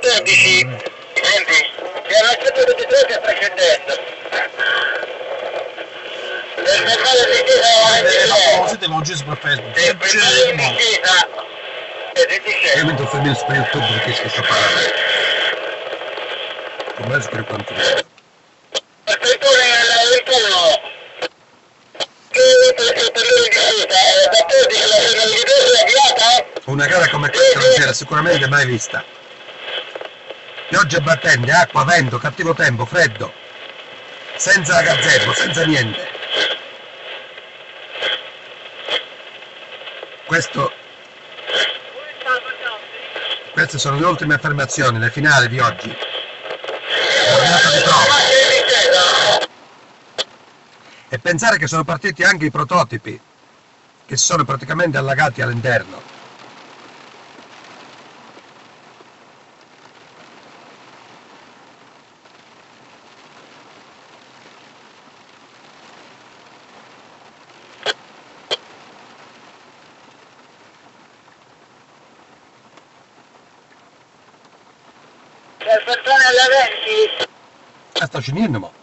14, senti, era il 123 che è precedente. Per fermare in discesa Siete moggi per Facebook. per fermare in discesa è di Io discesa. mentre fermi su YouTube perché si sta parlando. Come per quanto riguarda. Aspettore al 21 che per il periodo di discesa, da 14 la finalità è avviata? Una gara come questa non si era sicuramente mai vista. Piogge battente, acqua, vento, cattivo tempo, freddo, senza gazebo, senza niente. Queste sono le ultime affermazioni, le finali di oggi. Giornata di prova. E pensare che sono partiti anche i prototipi, che si sono praticamente allagati all'interno. Per persone alle 20 Sto finendo, mo.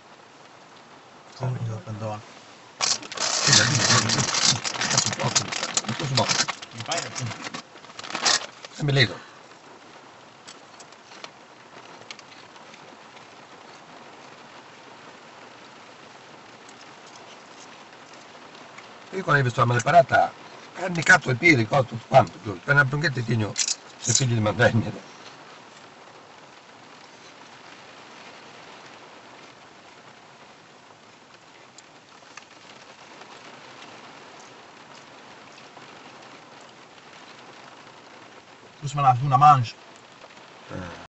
Perdono. Mi leggo. Io quando hai visto la maleparata, mi cazzo i piedi, tutto quanto, giù. Per una brunchetta ti tieni i figli di mandagne. Tu me la una mangia.